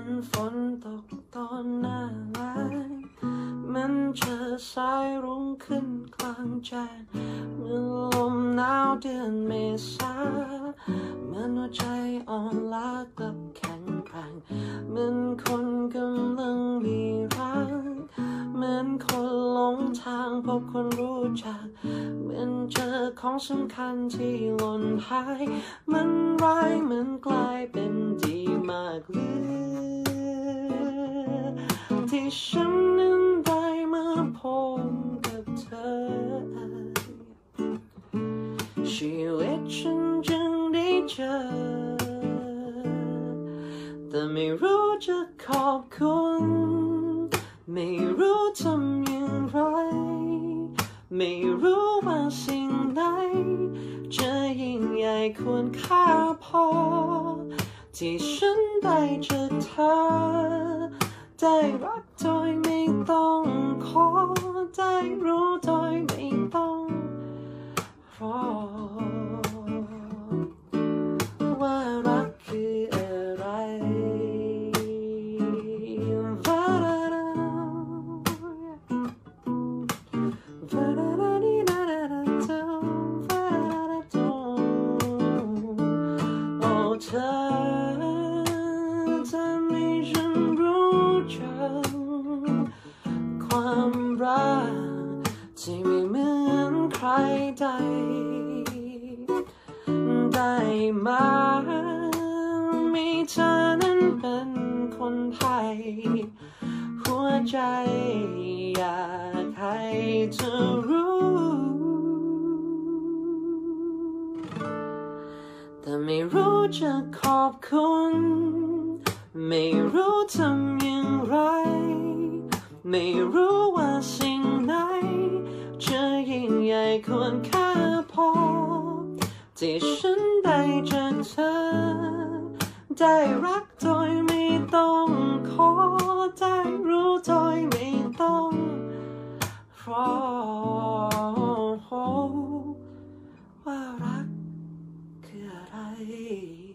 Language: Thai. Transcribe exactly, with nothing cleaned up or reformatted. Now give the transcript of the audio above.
อนฝนตกตอนหน้าแล้งมันเจอสายรุ้งขึ้นกลางแจ้งเมื่อลมหนาวเดือนเมษาเหมือนหัวใจอ่อนล้ากับแข็งแกร่งเหมือนคนกำลังมีรักเหมือนคนหลงทางพบคนรู้จักเหมือนเจอของสำคัญที่หล่นหายมันร้ายเหมือนกลายเป็นดีมากเหลือที่ฉันนั้นได้มาพบกับเธอชีวิตฉันจึงได้เจอแต่ไม่รู้จะขอบคุณไม่รู้ทำอย่างไรไม่รู้ว่าสิ่งใดจะยิ่งใหญ่ควรค่าพอที่ฉันได้เจอเธอได้รักโดยไม่ต้องขอได้รู้โดยไม่ต้องรอว่ารักคืออะไรโอ้เธอทำให้ฉันรู้จักความรักที่ไม่เหมือนใครใดได้มามีเธอนั้นเป็นคนไทยหัวใจอยากให้เธอรู้แต่ไม่รู้จะขอบคุณไม่รู้ทำอย่างไรไม่รู้ว่าสิ่งไหนจะยิ่งใหญ่ควรค่าพอที่ฉันได้เจอเธอได้รักโดยไม่ต้องขอได้รู้โดยไม่ต้องรอว่ารักคืออะไร